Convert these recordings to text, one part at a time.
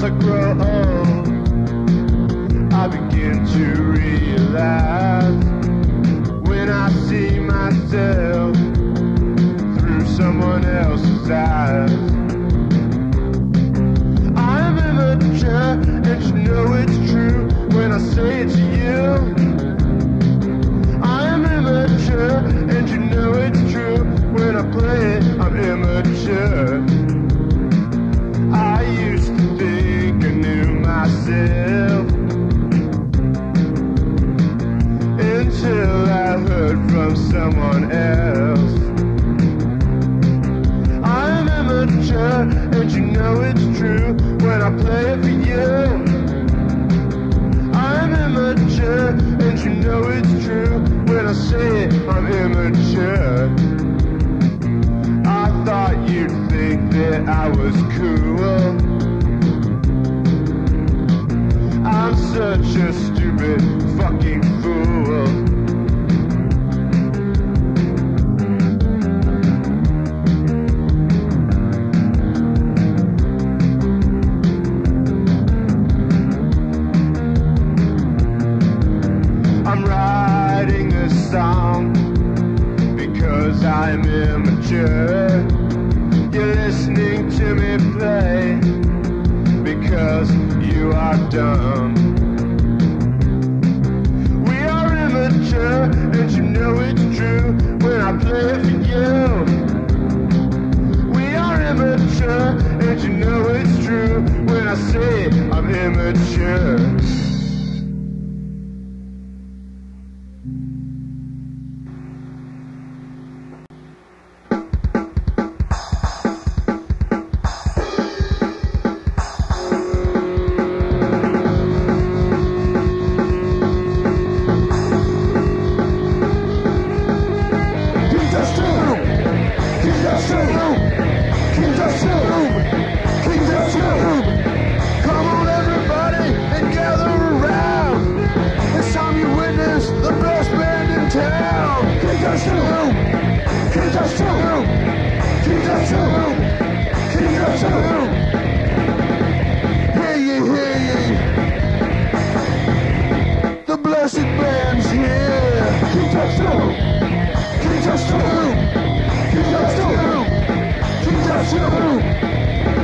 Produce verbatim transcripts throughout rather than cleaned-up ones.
as I grow old, I begin to realize when I see myself through someone else's eyes. I'm immature, and you know it's true when I say it to you. I'm immature, and you know it's true when I play it. I'm immature. I used to think I knew myself until I heard from someone else. I'm immature, and you know it's true when I play it for you. I'm immature, and you know it's true when I say it. I'm immature. I thought you'd think that I was cool. I'm such a stupid fucking fool. I'm writing this song because I'm immature. You're listening to me play because you are dumb. We are immature, and you know it's true when I play it for you. We are immature, and you know it's true when I say I'm immature. Come on everybody and gather around. It's time you witness the best band in town. King Dustin, King Dustin, King Dustin, King Dustin. Hear ye, hear ye. The blessed band's here. King Dustin, King Dustin, King Dustin, King Dustin.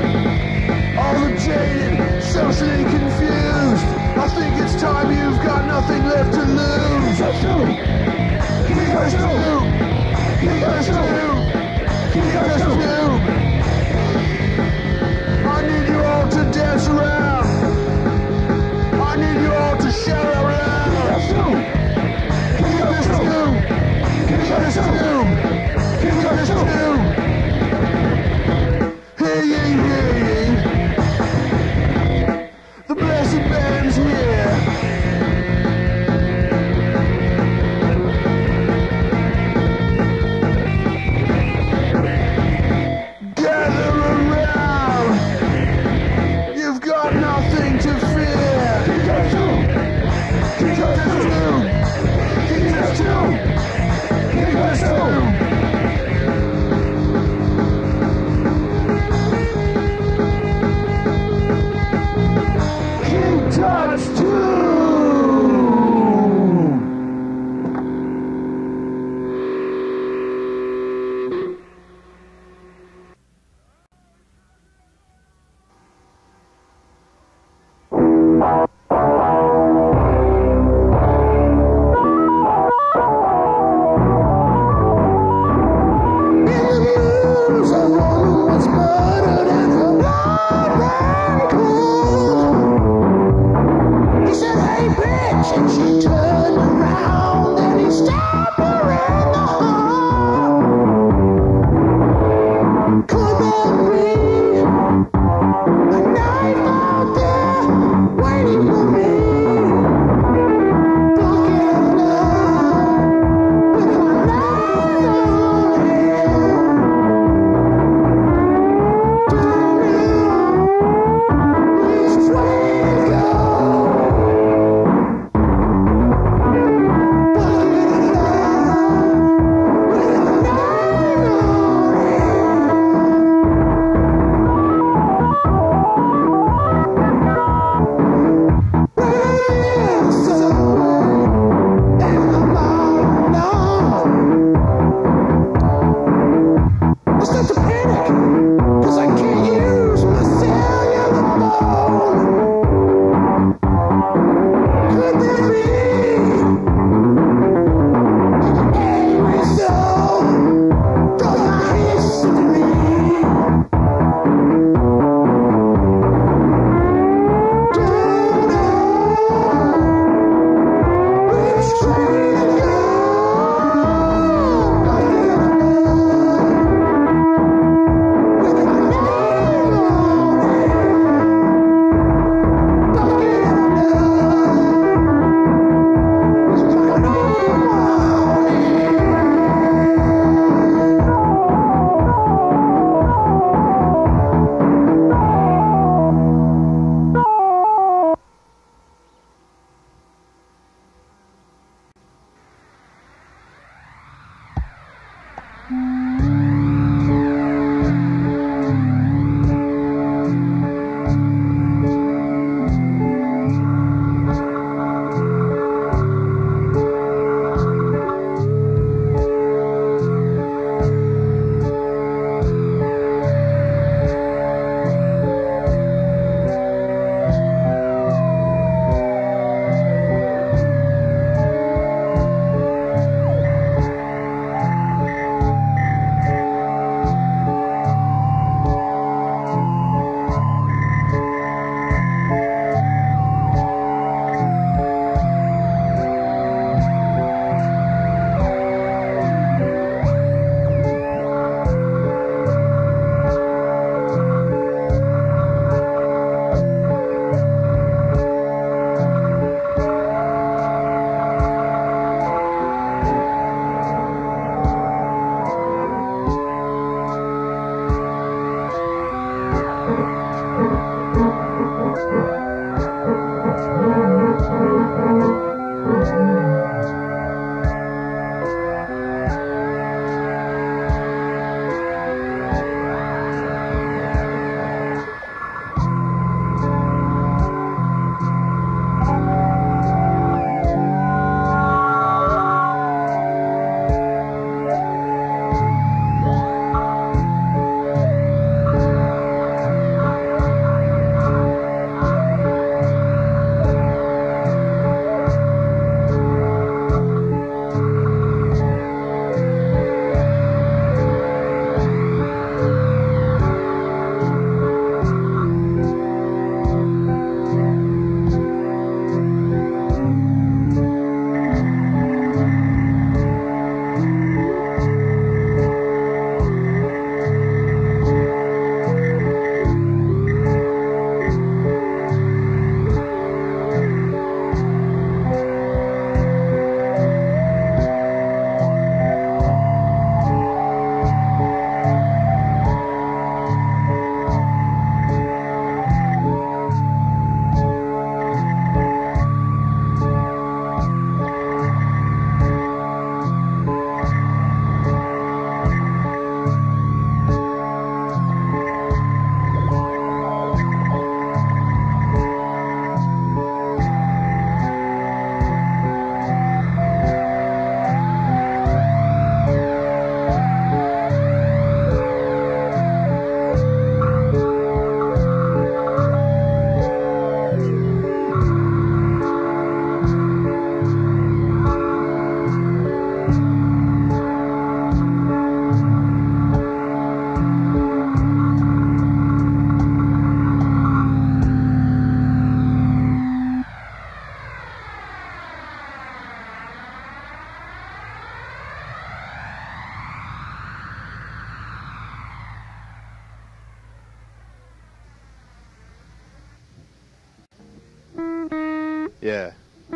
Yeah.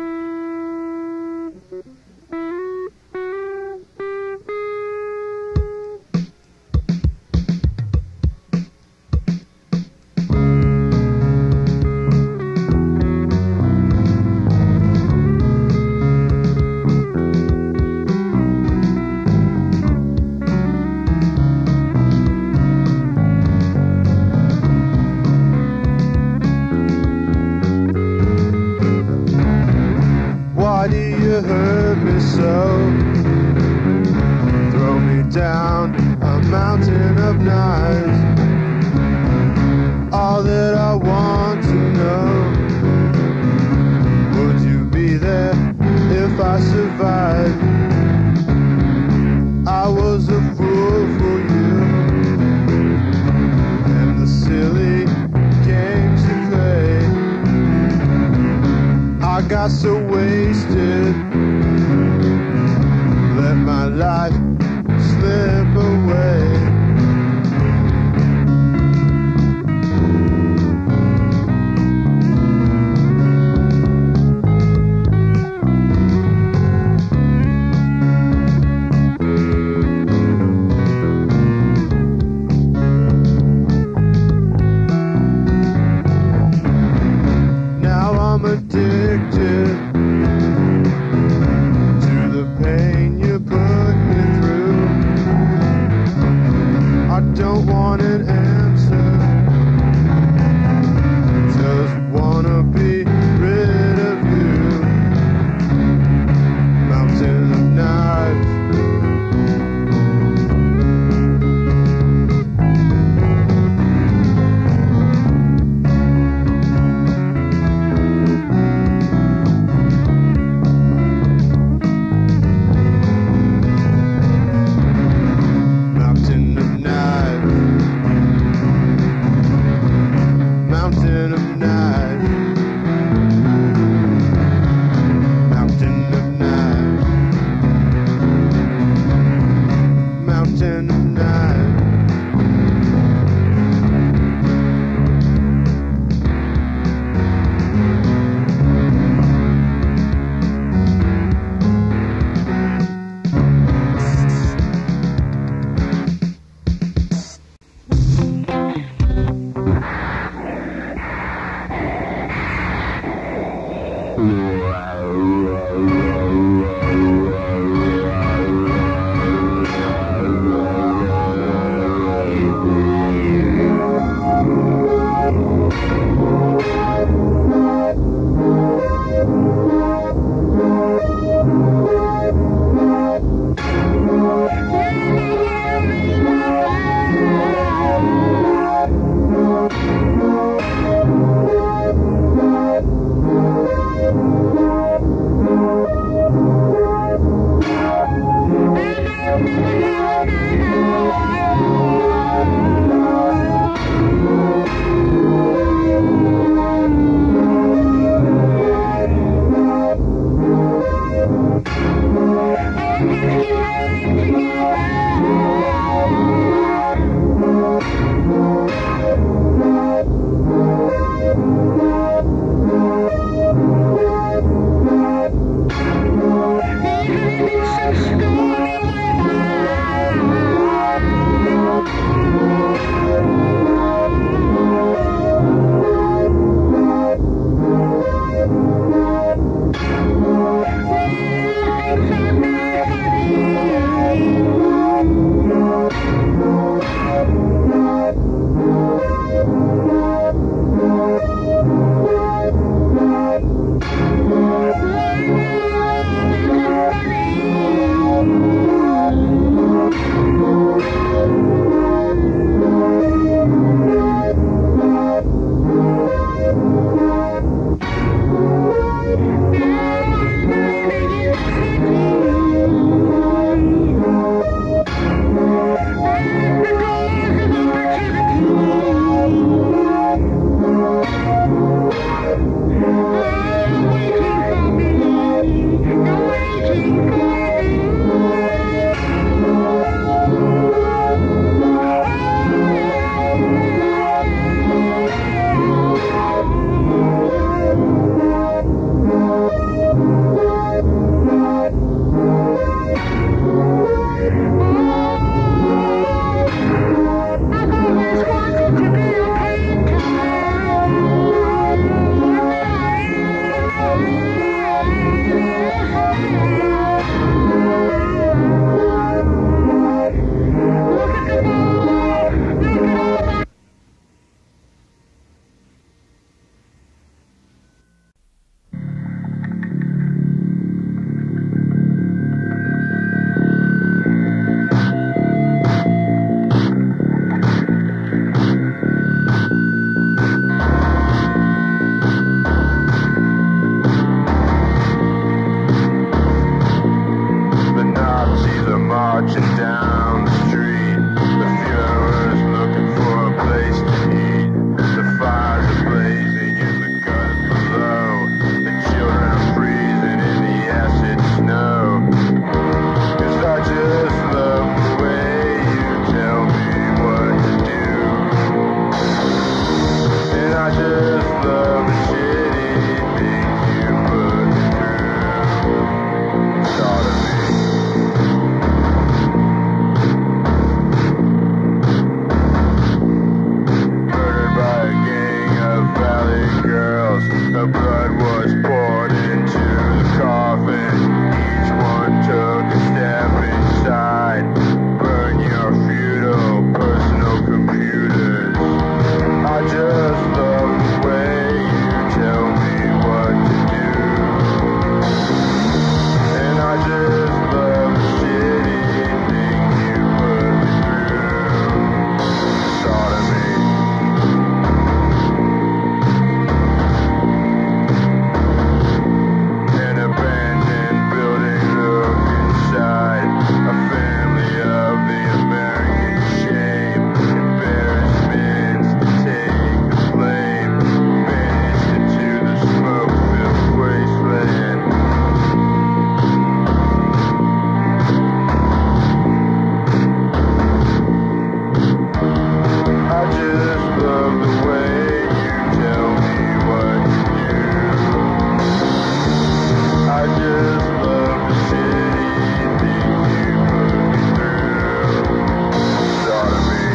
Why do you hurt me so? Throw me down a mountain of knives. All that I want to know, would you be there if I survived? I was a fool for you and the silly games you play. I got so wasted, let my life slip away. Now I'm addicted to the pain you put me through. I don't want an answer, just wanna be rid of you. Mountain of knives. Mountain of knives. Mountain of knives. Mountain of knives. Mountain of knives. just love the shitty things you put me through. Sodomy. Murdered by a gang of valley girls. The blood was poured into the coffin. Each one took a step inside. Burn your feudal personal computers. I just love the way you tell me what to do. And I just love the shitty things you put me through. Sodomy. An abandoned building, look inside. A family of the American shame. Embarrassments to take the blame. Vanished into the smoke-filled wasteland. I just love the way you tell me what to do. I just love the shitty things you put me through. Sodomy.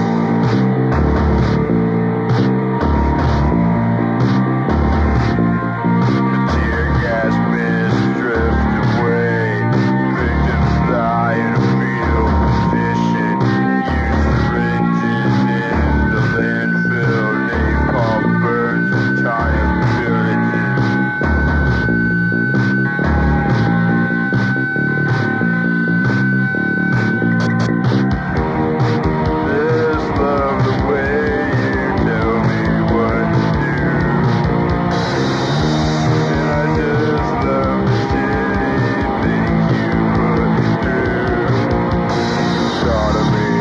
The tear gas mist drift away. Victims lie in a fetal position. Use syringes in the landfill. Napalm burns entire villages. Just love the way you tell me what to do. And I just love the shitty things you put me through. Sodomy.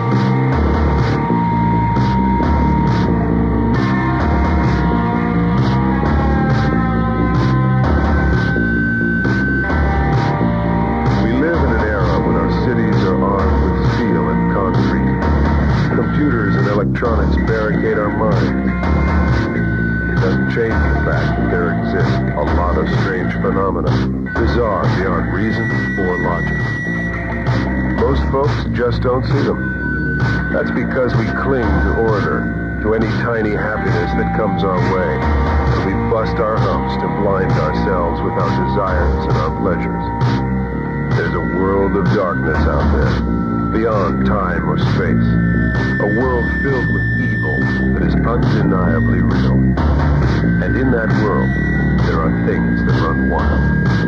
We live in an era when our cities are armed with steel and concrete. Computers and electronics barricade our minds. It doesn't change the fact that there exist a lot of strange phenomena, bizarre beyond reason or logic. Most folks just don't see them. That's because we cling to order, to any tiny happiness that comes our way, and we bust our humps to blind ourselves with our desires and our pleasures. There's a world of darkness out there, beyond time or space. A world filled with evil that is undeniably real. And in that world, there are things that run wild.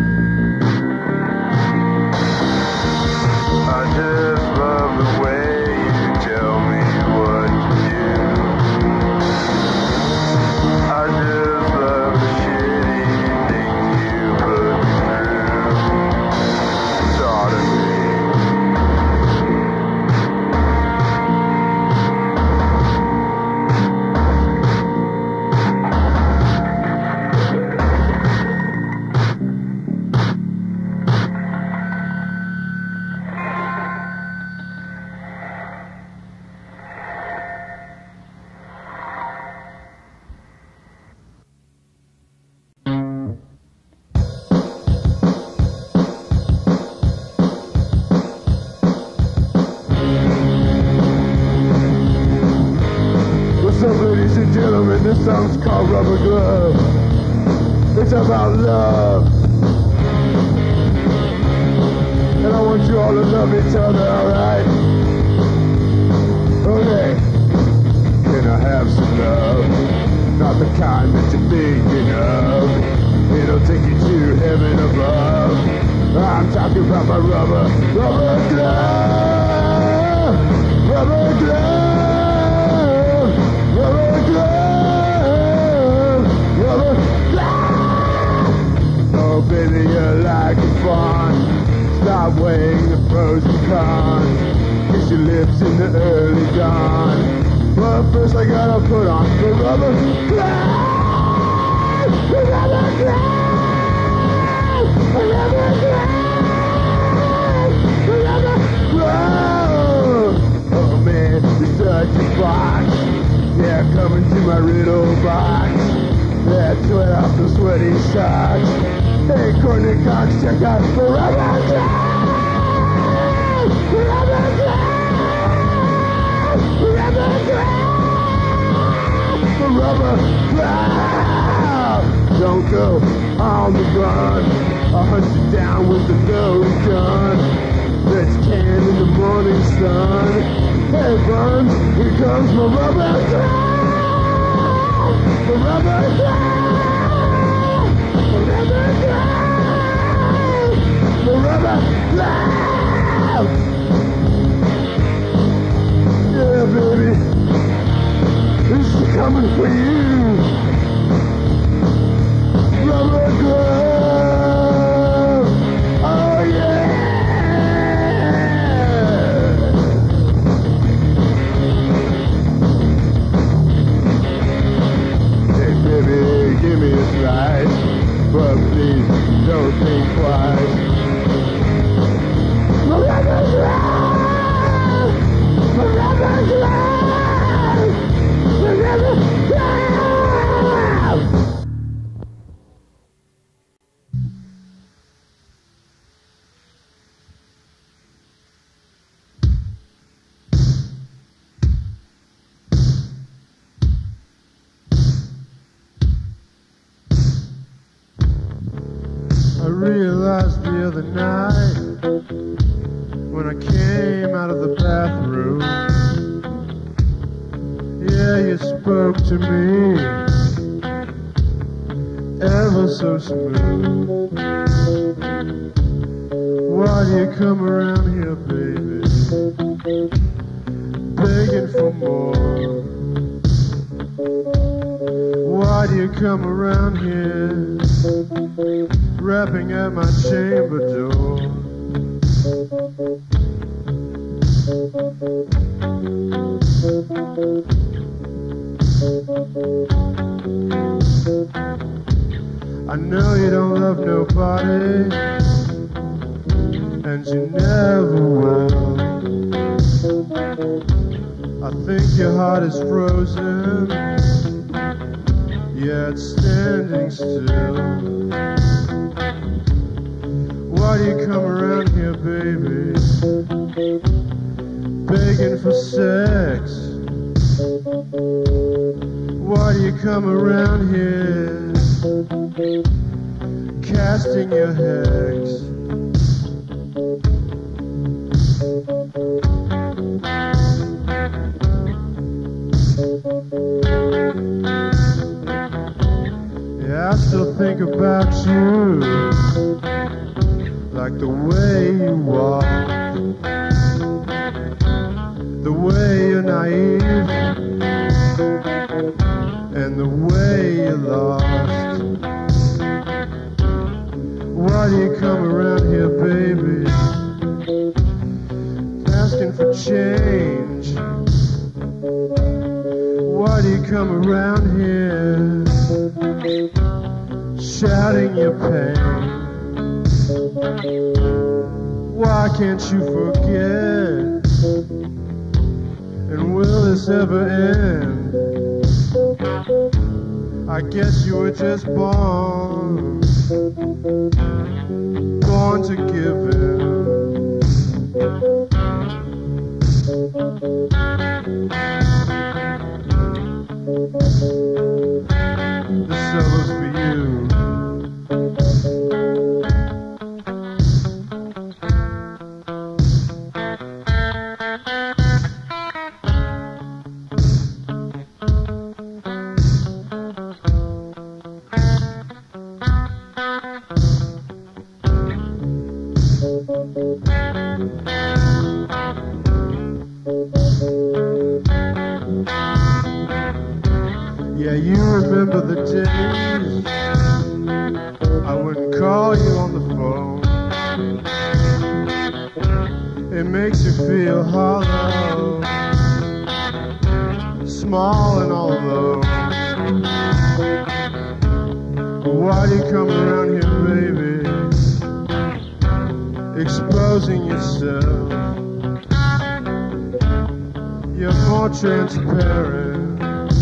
I just love the way you tell me what to do. I just love the shitty things you put me through. Sodomy. What's up, ladies and gentlemen? This song's called Rubber Glove. It's about love. And I want you all to love each other, alright? Okay. Can I have some love? Not the kind that you're thinking of. It'll take you to heaven above. I'm talking about my rubber, rubber glove. Rubber glove. Rubber glove. Rubber glove. Oh, baby, you're like a fawn. Stop weighing the pros and cons. Kiss your lips in the early dawn. But first I gotta put on the rubber glove. The rubber glove. The rubber glove. The rubber glove. Oh man, you're such a box. Yeah, coming to my riddle box. Yeah, sweat off the sweaty socks. Hey, Courtney Cox, check out Forever Drive! Forever Drive! Forever Drive! Forever Drive! Don't go on the run. I'll hunt you down with the nose gun. Let's can in the morning sun. Hey, Burns, here comes my rubber drive! The rubber drive! The rubber drive! The rubber drive! Yeah, baby, this is coming for you. Rubber glove! Oh, yeah! Give me a slice, but please don't think twice. Forever Drive! Forever Drive! Forever Drive! I realized the other night when I came out of the bathroom, yeah, you spoke to me ever so smooth. Why do you come around here, baby, begging for more? Why do you come around here rapping at my chamber door? I know you don't love nobody, and you never will. I think your heart is frozen, yeah, it's standing still. Why do you come around here, baby, begging for sex? Why do you come around here, casting your hex? Yeah, I still think about you, like the way you walk, the way you're naive, and the way you're lost. Why do you come around here, baby, asking for change? Why do you come around here, shouting your pain? Why can't you forget? And will this ever end? I guess you were just born, born to give in. This solo's for you. Yeah, you remember the days I wouldn't call you on the phone. It makes you feel hollow, small and all alone. Why do you come around here, baby, exposing yourself? You're more transparent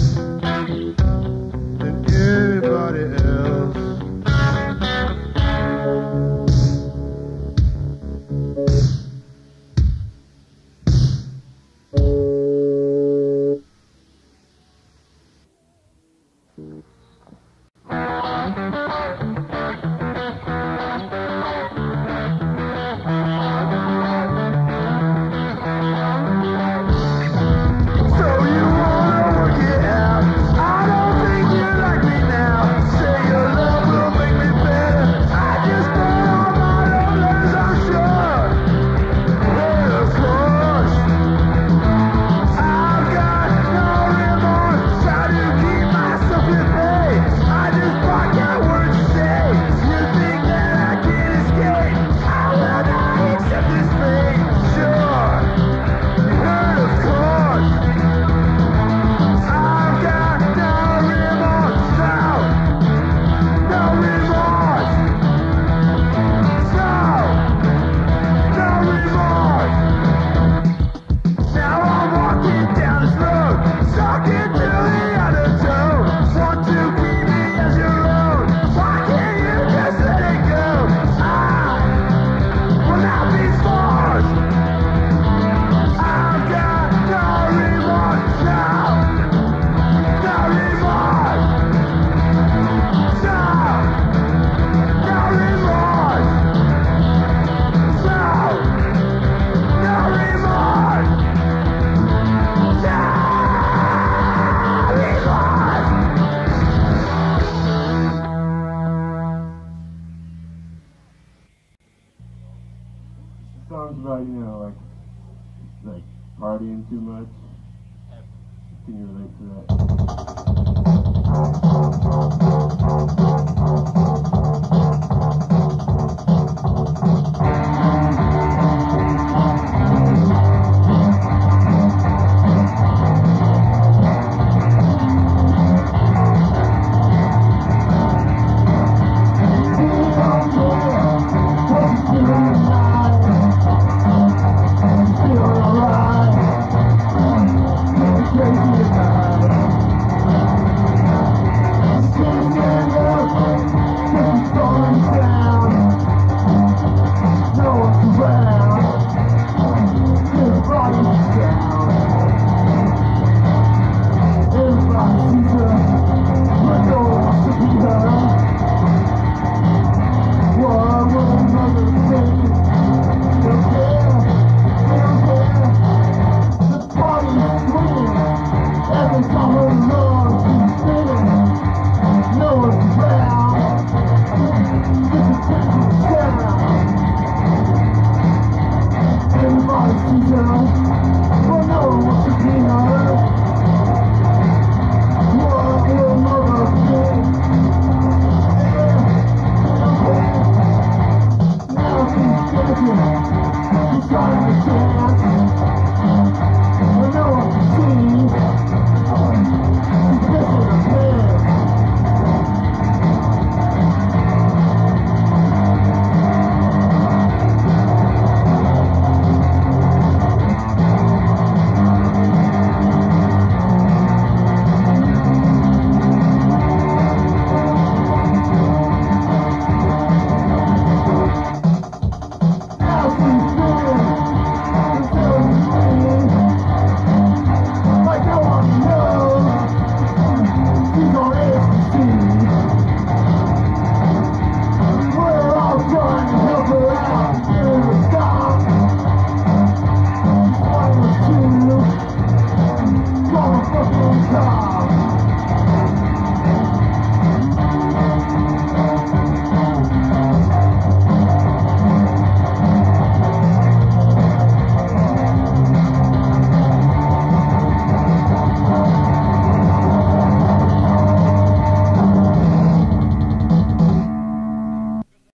too much? Can you relate to that?